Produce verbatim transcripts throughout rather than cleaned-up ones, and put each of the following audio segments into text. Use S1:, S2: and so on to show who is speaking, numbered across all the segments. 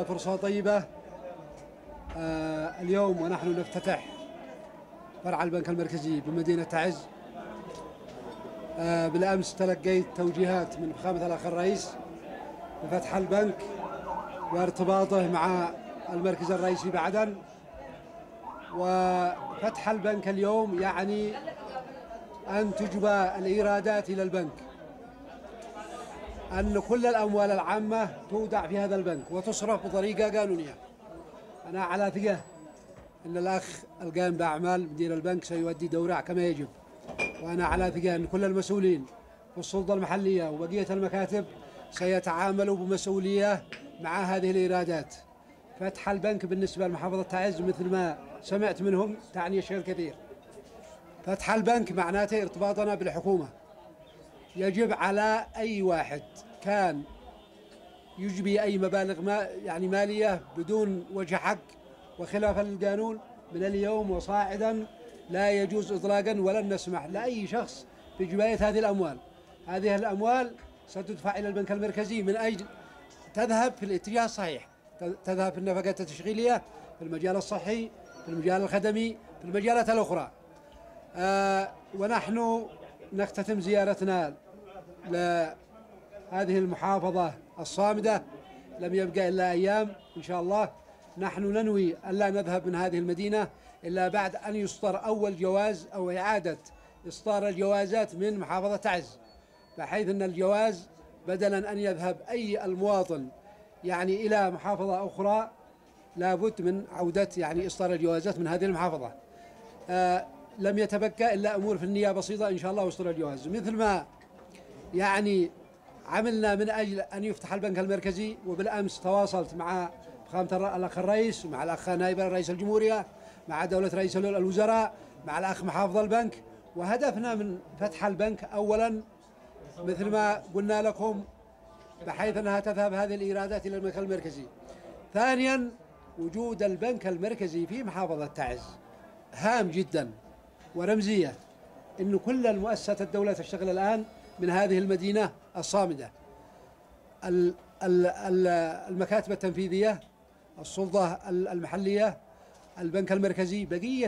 S1: فرصة طيبة آه اليوم ونحن نفتتح فرع البنك المركزي بمدينة تعز. آه بالأمس تلقيت توجيهات من فخامة الأخ الرئيس بفتح البنك وارتباطه مع المركز الرئيسي بعدن. وفتح البنك اليوم يعني أن تجبى الإيرادات إلى البنك، أن كل الأموال العامة تودع في هذا البنك وتصرف بطريقة قانونية. أنا على ثقة أن الأخ القائم بأعمال مدير البنك سيؤدي دوره كما يجب، وأنا على ثقة أن كل المسؤولين والسلطة المحلية وبقية المكاتب سيتعاملوا بمسؤولية مع هذه الإيرادات. فتح البنك بالنسبة لمحافظة تعز مثل ما سمعت منهم تعني الشيء الكثير. فتح البنك معناته ارتباطنا بالحكومة. يجب على أي واحد كان يجبي أي مبالغ ما يعني مالية بدون وجه حق وخلافا للقانون من اليوم وصاعدا لا يجوز إطلاقا، ولن نسمح لأي شخص بجباية هذه الأموال. هذه الأموال ستدفع إلى البنك المركزي من أجل تذهب في الاتجاه الصحيح، تذهب في النفقات التشغيلية، في المجال الصحي، في المجال الخدمي، في المجالات الأخرى. آه ونحن نختتم زيارتنا لهذه المحافظة الصامدة، لم يبقى إلا أيام إن شاء الله. نحن ننوي ألا نذهب من هذه المدينة إلا بعد أن يصدر أول جواز أو إعادة إصدار الجوازات من محافظة تعز، بحيث أن الجواز بدلا أن يذهب أي المواطن يعني إلى محافظة أخرى لابد من عودة يعني إصدار الجوازات من هذه المحافظة. آه لم يتبقى إلا أمور فنية بسيطة إن شاء الله وإصدار الجواز، مثل ما يعني عملنا من أجل أن يفتح البنك المركزي. وبالأمس تواصلت مع فخامة الأخ الرئيس، مع الأخ نائب رئيس الجمهورية، مع دولة رئيس الوزراء، مع الأخ محافظ البنك. وهدفنا من فتح البنك أولا مثل ما قلنا لكم بحيث أنها تذهب هذه الإيرادات إلى البنك المركزي. ثانيا وجود البنك المركزي في محافظة تعز هام جدا ورمزية، إن كل المؤسسات الدولة تشتغل الآن من هذه المدينة الصامدة. المكاتب التنفيذية، السلطة المحلية، البنك المركزي، بقية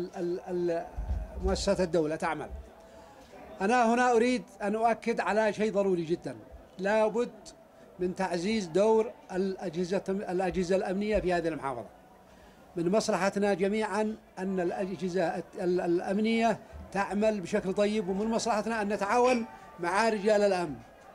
S1: مؤسسات الدولة تعمل. أنا هنا أريد أن أؤكد على شيء ضروري جدا، لا بد من تعزيز دور الأجهزة الأجهزة الأمنية في هذه المحافظة. من مصلحتنا جميعا أن الأجهزة الأمنية تعمل بشكل طيب، ومن مصلحتنا أن نتعاون مع رجال الأمن.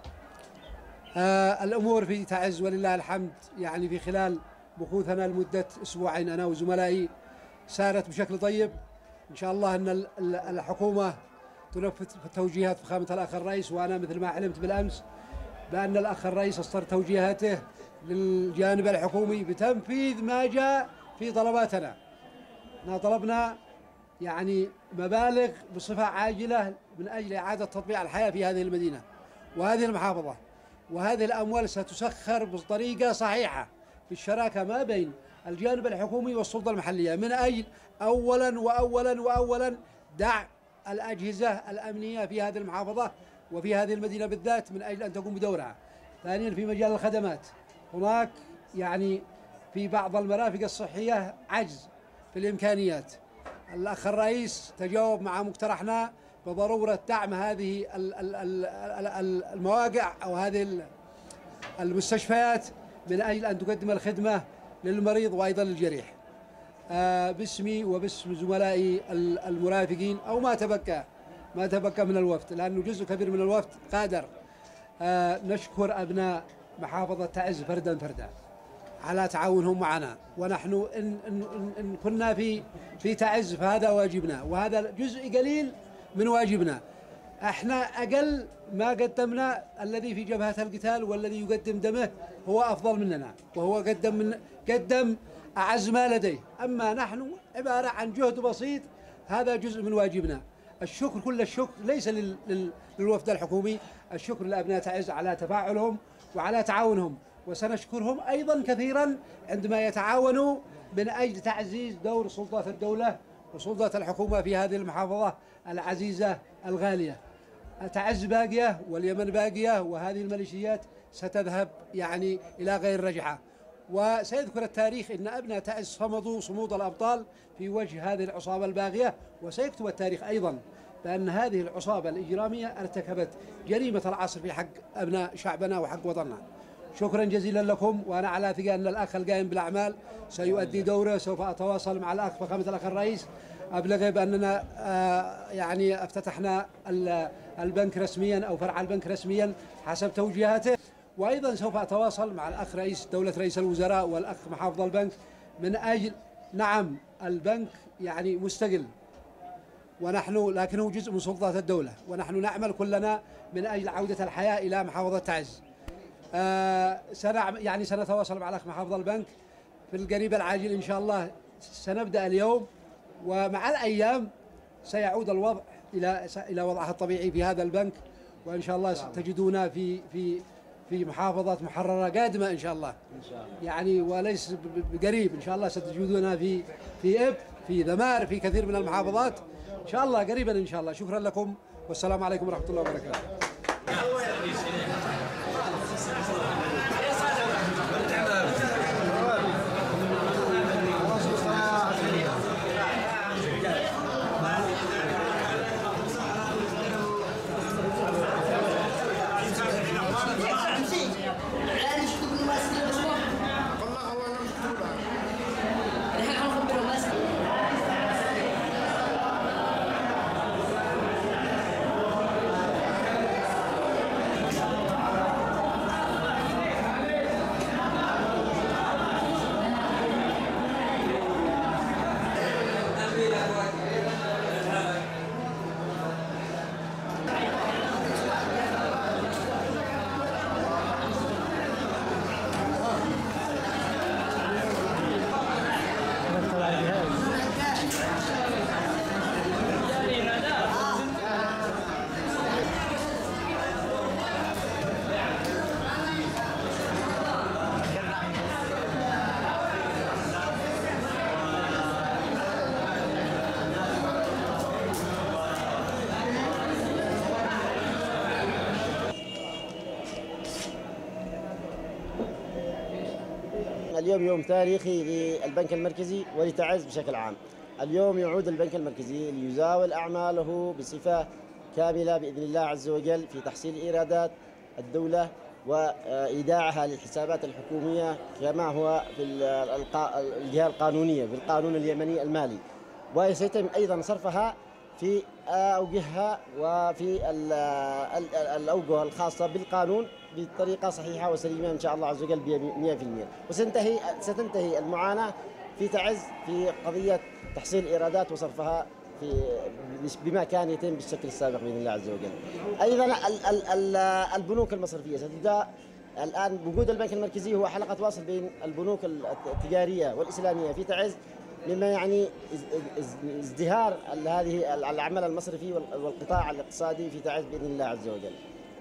S1: آه الأمور في تعز ولله الحمد يعني في خلال بحوثنا لمدة أسبوعين أنا وزملائي سارت بشكل طيب. إن شاء الله أن الحكومة تنفذ توجيهات فخامة الأخ الرئيس، وأنا مثل ما علمت بالأمس بأن الأخ الرئيس أصدر توجيهاته للجانب الحكومي بتنفيذ ما جاء في طلباتنا. احنا طلبنا يعني مبالغ بصفة عاجلة من أجل إعادة تطبيع الحياة في هذه المدينة وهذه المحافظة، وهذه الأموال ستسخر بطريقة صحيحة بالشراكة ما بين الجانب الحكومي والسلطة المحلية، من أجل أولا وأولا وأولا دعم الأجهزة الأمنية في هذه المحافظة وفي هذه المدينة بالذات من أجل أن تقوم بدورها. ثانيا في مجال الخدمات، هناك يعني في بعض المرافق الصحية عجز في الإمكانيات. الأخ الرئيس تجاوب مع مقترحنا بضرورة دعم هذه المواقع أو هذه المستشفيات من أجل أن تقدم الخدمة للمريض وأيضا للجريح. آه باسمي وباسم زملائي المرافقين أو ما تبقى ما تبقى من الوفد، لأنه جزء كبير من الوفد قادر. آه نشكر أبناء محافظة تعز فردا فردا على تعاونهم معنا، ونحن إن, إن, إن كنا في في تعز فهذا واجبنا، وهذا جزء قليل من واجبنا. احنا أقل ما قدمنا الذي في جبهة القتال والذي يقدم دمه هو أفضل مننا، وهو قدم من قدم أعز ما لديه. أما نحن عبارة عن جهد بسيط، هذا جزء من واجبنا. الشكر كل الشكر ليس لل لل للوفد الحكومي، الشكر لأبناء تعز على تفاعلهم وعلى تعاونهم، وسنشكرهم أيضا كثيرا عندما يتعاونوا من أجل تعزيز دور سلطات الدولة وسلطات الحكومة في هذه المحافظة العزيزة الغالية. تعز باقية واليمن باقية، وهذه الميليشيات ستذهب يعني إلى غير رجعة. وسيذكر التاريخ أن أبناء تعز صمدوا صمود الأبطال في وجه هذه العصابة الباغية، وسيكتب التاريخ أيضا بأن هذه العصابة الإجرامية ارتكبت جريمة العصر في حق أبناء شعبنا وحق وطننا. شكرا جزيلا لكم، وأنا على ثقة أن الأخ القائم بالأعمال سيؤدي دوره. سوف أتواصل مع الأخ فخامة الأخ الرئيس أبلغه بأننا آه يعني افتتحنا البنك رسميا أو فرع البنك رسميا حسب توجيهاته، وأيضا سوف أتواصل مع الأخ رئيس دولة رئيس الوزراء والأخ محافظ البنك من أجل نعم البنك يعني مستقل ونحن لكنه جزء من سلطات الدولة، ونحن نعمل كلنا من أجل عودة الحياة إلى محافظة تعز. آه سنعم يعني سنتواصل مع الأخ محافظ البنك في القريب العاجل إن شاء الله. سنبدأ اليوم، ومع الأيام سيعود الوضع إلى إلى وضعه الطبيعي في هذا البنك، وإن شاء الله تجدونا في في في محافظة محررة قادمة إن شاء الله. إن شاء الله. يعني وليس بقريب إن شاء الله ستجدونا في في إب في ذمار في كثير من المحافظات إن شاء الله قريبا إن شاء الله. شكرا لكم والسلام عليكم ورحمة الله وبركاته.
S2: اليوم يوم تاريخي للبنك المركزي ولتعز بشكل عام. اليوم يعود البنك المركزي ليزاول أعماله بصفة كاملة بإذن الله عز وجل في تحصيل إيرادات الدولة وإيداعها للحسابات الحكومية كما هو في الجهة القانونية في القانون اليمني المالي، وسيتم أيضا صرفها في أوجهها وفي الأوجه الخاصة بالقانون بطريقة صحيحة وسليمة إن شاء الله عز وجل مئة بالمئة. وستنتهي ستنتهي المعاناة في تعز في قضية تحصيل إيرادات وصرفها في بما كان يتم بالشكل السابق بإذن الله عز وجل. أيضا ال ال البنوك المصرفية ستبدأ الآن. وجود البنك المركزي هو حلقة وصل بين البنوك التجارية والإسلامية في تعز، مما يعني ازدهار هذه العمل المصرفي والقطاع الاقتصادي في تعز بإذن الله عز وجل.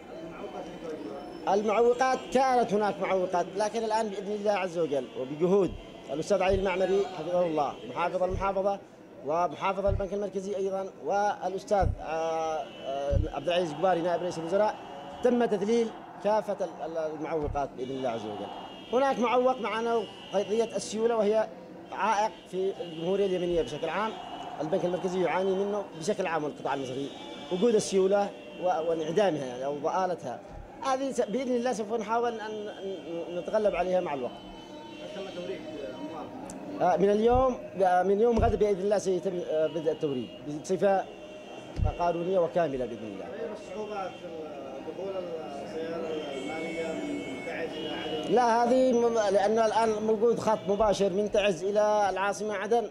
S2: المعوقات كانت هناك معوقات، لكن الآن بإذن الله عز وجل وبجهود الأستاذ علي المعمري حفظه الله محافظ المحافظة ومحافظ البنك المركزي أيضا والأستاذ عبد العزيز قباري نائب رئيس الوزراء تم تذليل كافة المعوقات بإذن الله عز وجل. هناك معوق معنا قضية السيولة، وهي عائق في الجمهورية اليمنية بشكل عام. البنك المركزي يعاني منه بشكل عام والقطاع المصرفي، وجود السيولة وانعدامها يعني أو ضآلتها، هذه بإذن الله سوف نحاول أن نتغلب عليها مع الوقت. من اليوم من يوم غد بإذن الله سيتم بدء التوريد بصفة قانونية وكاملة بإذن الله.
S3: الصعوبات في دخول السيارة المالية من تعز إلى عدن؟
S2: لا، هذه لأن الآن موجود خط مباشر من تعز إلى العاصمة عدن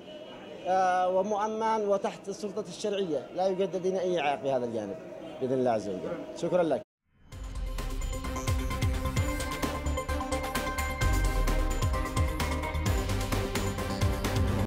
S2: ومؤمن وتحت السلطة الشرعية، لا يوجد لدينا أي عائق بهذا الجانب بإذن الله عز وجل. شكرا لك.